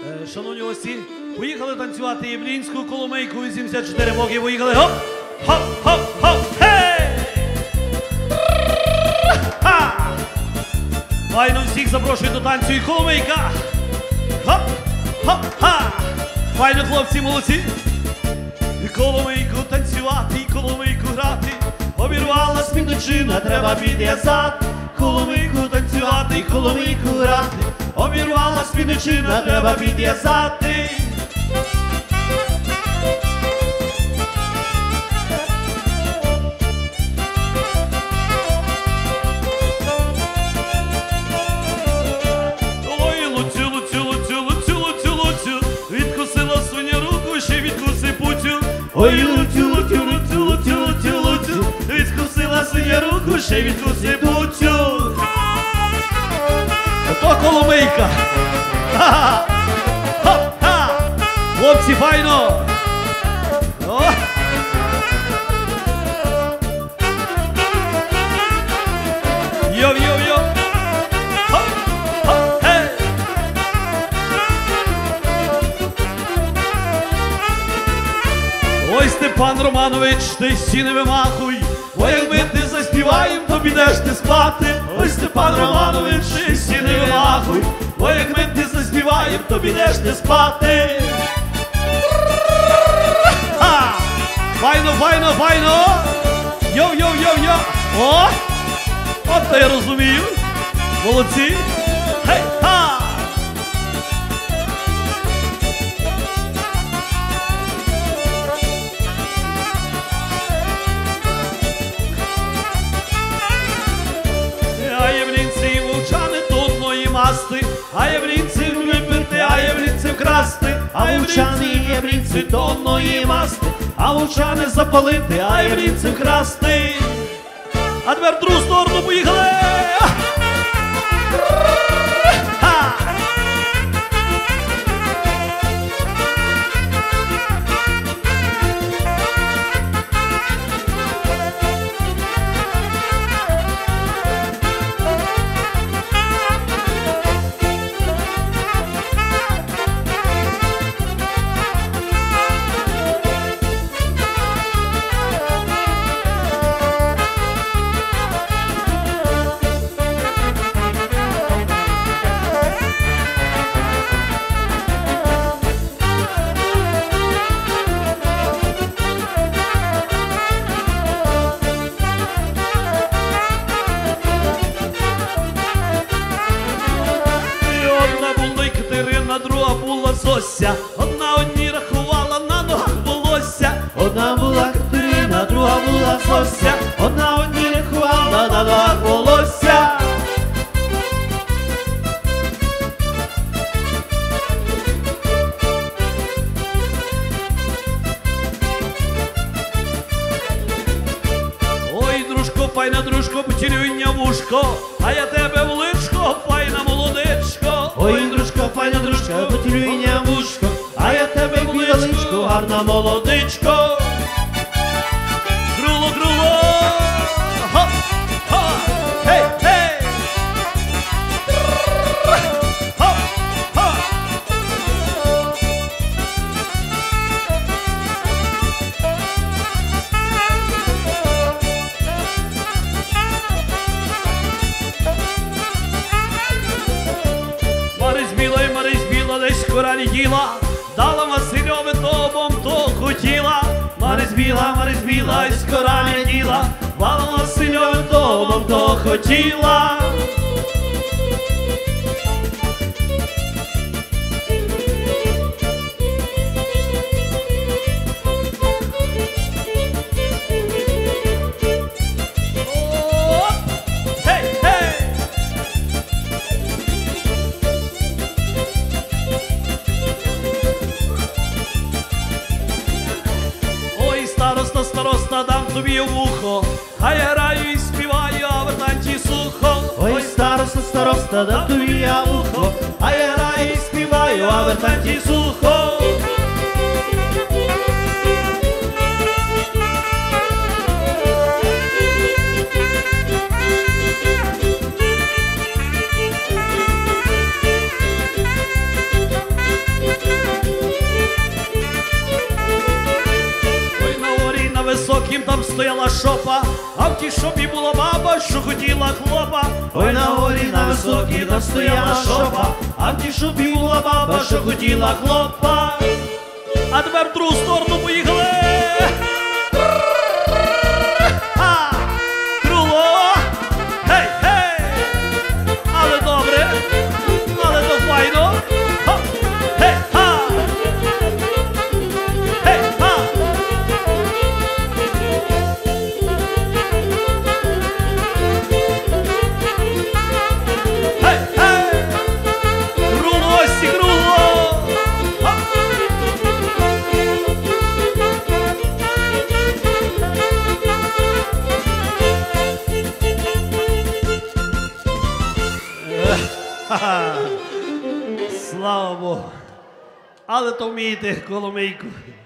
Шановні гості, поїхали танцювати єврейську коломийку 84 боки. Поїхали. Хоп, хоп, хоп, хоп, хей! Ха! Файно всіх запрошую до танцю і коломийка. Хоп, хоп, ха! Файно, хлопці, молодці. І коломийку танцювати, і коломийку грати. Обірвала спідничина, треба підв'язати. Коломийку танцювати, і коломийку грати. Обірвала спідничина, треба підв'язати. Ой, Луцю, Луцю, Луцю, Луцю, Луцю, Луцю, відкусила свиня руку, ще відкуси путю. Ой, Луцю, Луцю, Луцю, Луцю, Луцю, Луцю, відкусила свиня руку, ще відкуси путю. Ото коломийка! Ха-ха! Хлопці, файно! О! Йо-йо-йо! Хоп-хоп! Ей! Ой, Степан Романович, ти стіни вимахуй, бо як ми ти заспіваєм, то підеш ти спати. Ой, Степан Романович, ти стіни вимахуй, бо як ми ти заспіваєм, то підеш ти спати. Ха! Файно, файно, файно! Йо-йо-йо-йо! О! От то я розумію! Молодці! Хей-ха! А єврінці і вовчани то одної масти, а єврінці випити, а єврінці вкрасти, а вовчани і єврінці то одної масти, а вовчани запалити, а єврінці вкрасти. А тепер в другу сторону поїхали! Ха! Друга була Зося, одна одній рахувала, на ногах волосся. Одна була Катерина, друга була Зося, одна одній рахувала, на ногах волосся. Ой, дружко, файна дружко, поцілюйня вушко, а я тебе в личко, файна молодичко. Ой, дружко, файна дружка, поцілюйня вушко, а я тебе в личко, гарна молодичко. Круло, круло, хоп, хоп, хей, хей. Хоп, хоп. Марись біла, десь кора летіла, дала Васильові тобом то хотіла. Марись біла, десь кора летіла, дала Васильові тобом то хотіла. Староста, дам тобі вухо, а я граю і співаю, а в танці сухо. Ой, староста, дам тобі я вухо, а я граю і співаю, а в танці сухо. високім там стояла шопа, а в тій шопі була баба, що хотіла хлопа. Ой, на горі на високій там стояла шопа, а в тій шопі була баба, що хотіла хлопа. А тепер в другу сторону поїхали. Ха! Круло! Гей, гей! Але добре, але то файно. Ха! Гей, ха! Гей, ха! Гей, гей! Круло, осі, круло! Ха! Ха-ха. Слава Богу. Але то вмієте, Коломийку.